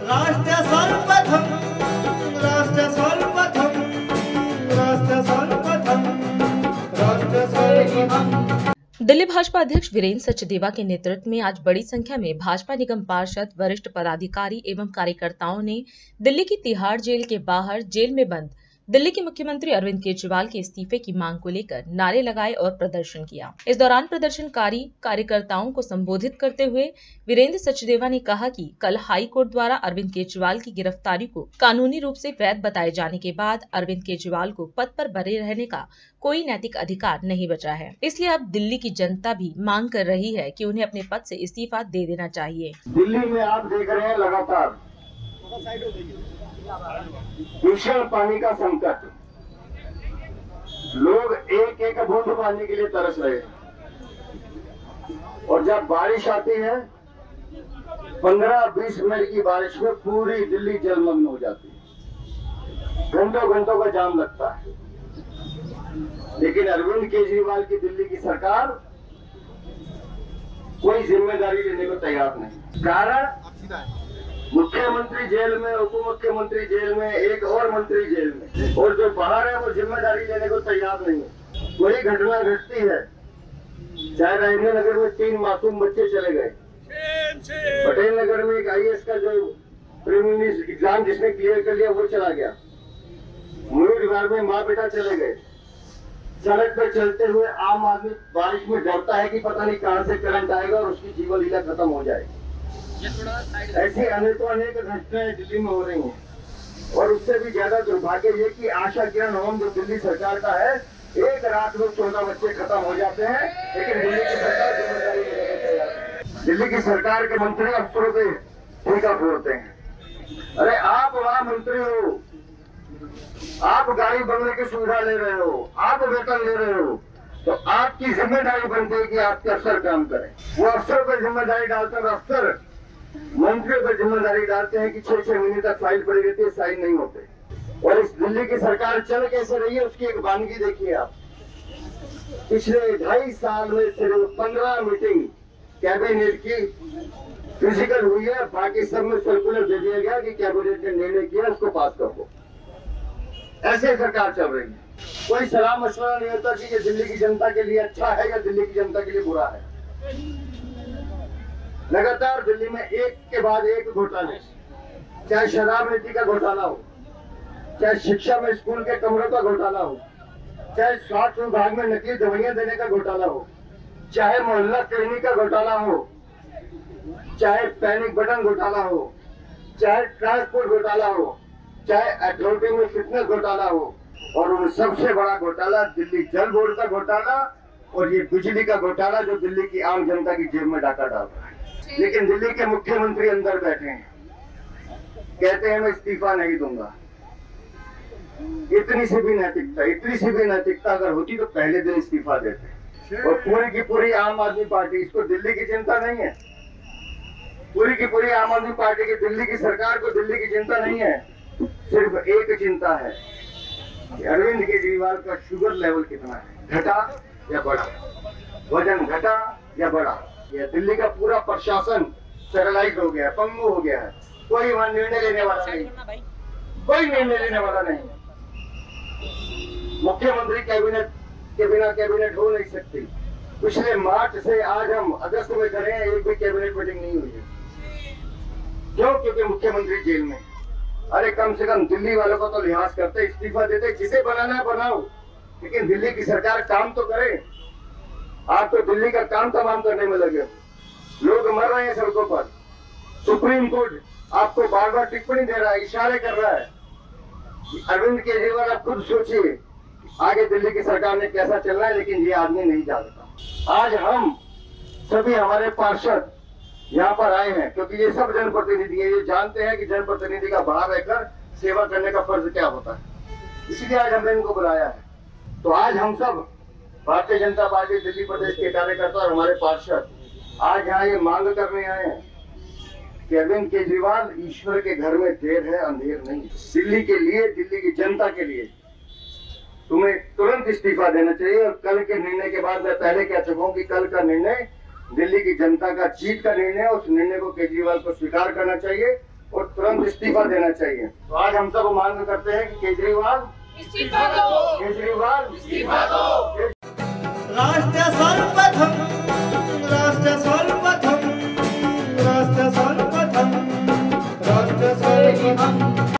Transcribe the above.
राष्ट्र सर्वप्रथम, राष्ट्र सर्वप्रथम, राष्ट्र सर्वप्रथम, राष्ट्र सर्वप्रथम। दिल्ली भाजपा अध्यक्ष वीरेंद्र सचदेवा के नेतृत्व में आज बड़ी संख्या में भाजपा निगम पार्षद, वरिष्ठ पदाधिकारी एवं कार्यकर्ताओं ने दिल्ली की तिहाड़ जेल के बाहर जेल में बंद दिल्ली के मुख्यमंत्री अरविंद केजरीवाल के इस्तीफे की मांग को लेकर नारे लगाए और प्रदर्शन किया। इस दौरान प्रदर्शनकारी कार्यकर्ताओं को संबोधित करते हुए वीरेंद्र सचदेवा ने कहा कि कल हाई कोर्ट द्वारा अरविंद केजरीवाल की गिरफ्तारी को कानूनी रूप से वैध बताए जाने के बाद अरविंद केजरीवाल को पद पर बने रहने का कोई नैतिक अधिकार नहीं बचा है। इसलिए अब दिल्ली की जनता भी मांग कर रही है कि उन्हें अपने पद से इस्तीफा दे देना चाहिए। दिल्ली में आप देख रहे हैं लगातार भीषण पानी का संकट, लोग एक एक बूंद पानी के लिए तरस रहे हैं और जब बारिश आती है 15-20 मिनट की बारिश में पूरी दिल्ली जलमग्न हो जाती है, घंटों घंटों का जाम लगता है। लेकिन अरविंद केजरीवाल की दिल्ली की सरकार कोई जिम्मेदारी लेने को तैयार नहीं। कारण मुख्यमंत्री जेल में, उप मुख्यमंत्री जेल में, एक और मंत्री जेल में, और जो बाहर है वो जिम्मेदारी लेने को तैयार नहीं है। वही घटना घटती है, चाहे राजेंद्र नगर में 3 मासूम बच्चे चले गए, पटेल नगर में एक IAS का जो प्रीलिमिनरी एग्जाम जिसने क्लियर कर लिया वो चला गया, मयूर विहार में माँ बेटा चले गए। सड़क पर चलते हुए आम आदमी बारिश में डरता है कि पता नहीं कहां से करंट आएगा और उसकी जीवन लीला खत्म हो जाएगी। ऐसी अनेक घटनाएं दिल्ली में हो रही हैं और उससे भी ज्यादा दुर्भाग्य ये कि आशा किरण होम जो दिल्ली सरकार का है, एक रात में 14 बच्चे खत्म हो जाते हैं, लेकिन दिल्ली की सरकार जिम्मेदारी लेने को तैयार है। दिल्ली की सरकार के मंत्री अफसरों पे ठेका फोड़ते हैं। अरे आप वहां मंत्री हो, आप गाड़ी बंगले की सुविधा ले रहे हो, आप वेतन ले रहे हो, तो आपकी जिम्मेदारी बनती है कि आपके अफसर काम करें। वो अफसर पर जिम्मेदारी डालते हैं, अफसर मंत्रियों पर जिम्मेदारी डालते हैं कि 6-6 महीने तक फाइल पड़ी रहती है, साइन नहीं होते। और इस दिल्ली की सरकार चल कैसे रही है उसकी एक वानगी देखिए आप। पिछले 2.5 साल में सिर्फ 15 मीटिंग कैबिनेट की फिजिकल हुई है, बाकी सब में सर्कुलर दे दिया गया कि कैबिनेट ने निर्णय किया उसको पास कर दो। ऐसे सरकार चल रही है। कोई सलाह मशवरा नहीं होता कि ये दिल्ली की जनता के लिए अच्छा है या दिल्ली की जनता के लिए बुरा है। लगातार दिल्ली में एक के बाद एक घोटाले, चाहे शराब नीति का घोटाला हो, चाहे शिक्षा में स्कूल के कमरों का घोटाला हो, चाहे स्वास्थ्य विभाग में नकली दवाइयां देने का घोटाला हो, चाहे मोहल्ला क्लिनिक का घोटाला हो, चाहे पैनिक बटन घोटाला हो, चाहे ट्रांसपोर्ट घोटाला हो, चाहे अथॉरिटी में फिटनेस घोटाला हो, और उन सबसे बड़ा घोटाला दिल्ली जल बोर्ड का घोटाला और ये बिजली का घोटाला जो दिल्ली की आम जनता की जेब में डाका डाल रहा है। लेकिन दिल्ली के मुख्यमंत्री अंदर बैठे हैं, कहते हैं मैं इस्तीफा नहीं दूंगा। इतनी सी भी नैतिकता अगर होती तो पहले दिन इस्तीफा देते। और पूरी की पूरी आम आदमी पार्टी, इसको दिल्ली की चिंता नहीं है, पूरी की पूरी आम आदमी पार्टी की दिल्ली की सरकार को दिल्ली की चिंता नहीं है, सिर्फ एक चिंता है कि अरविंद केजरीवाल का शुगर लेवल कितना है, घटा या बढ़ा, वजन घटा या बढ़ा। यह दिल्ली का पूरा प्रशासन पैरालाइज हो गया है, पंगु हो गया है, कोई वहां निर्णय लेने वाला नहीं, कोई निर्णय लेने वाला नहीं। मुख्यमंत्री कैबिनेट के बिना कैबिनेट हो नहीं सकती। पिछले मार्च से आज हम अगस्त में कर रहे हैं, एक भी कैबिनेट मीटिंग नहीं हुई है। क्यों? क्योंकि मुख्यमंत्री जेल में। अरे कम से कम दिल्ली वालों को तो लिहाज करते, इस्तीफा देते, जिसे बनाना है बनाओ, लेकिन दिल्ली की सरकार काम तो करे। आप तो दिल्ली का काम तमाम करने में लगे, लोग मर रहे हैं सड़कों पर। सुप्रीम कोर्ट आपको बार बार टिप्पणी दे रहा है, इशारे कर रहा है। अरविंद केजरीवाल आप खुद सोचिए आगे दिल्ली की सरकार ने कैसा चलना है, लेकिन ये आदमी नहीं जानता। आज हम सभी हमारे पार्षद यहाँ पर आए हैं क्योंकि ये सब जनप्रतिनिधि है, ये जानते हैं कि जनप्रतिनिधि का बाहर रहकर सेवा करने का फर्ज क्या होता है, इसलिए आज हमने इनको बुलाया है। तो आज हम सब भारतीय जनता पार्टी दिल्ली प्रदेश के कार्यकर्ता और हमारे पार्षद आज यहाँ ये मांग करने आए हैं कि अरविंद केजरीवाल, ईश्वर के घर में देर है अंधेर नहीं। दिल्ली के लिए, दिल्ली की जनता के लिए तुम्हें तुरंत इस्तीफा देना चाहिए। और कल के निर्णय के बाद मैं पहले कह चुका हूं कि कल का निर्णय दिल्ली की जनता का जीत का निर्णय है। उस निर्णय को केजरीवाल को स्वीकार करना चाहिए और तुरंत इस्तीफा देना चाहिए। तो आज हम सब मांग करते हैं कि केजरीवाल इस्तीफा दो, केजरीवाल इस्तीफा दो। राष्ट्र